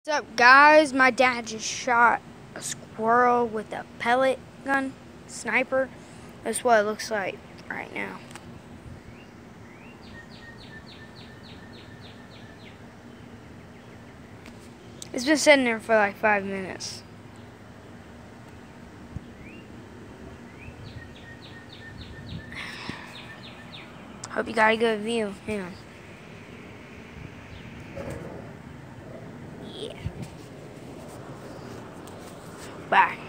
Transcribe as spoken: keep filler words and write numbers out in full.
What's up, guys? My dad just shot a squirrel with a pellet gun, sniper. That's what it looks like right now. It's been sitting there for like five minutes. Hope you got a good view. Hang on. Yeah. Bye.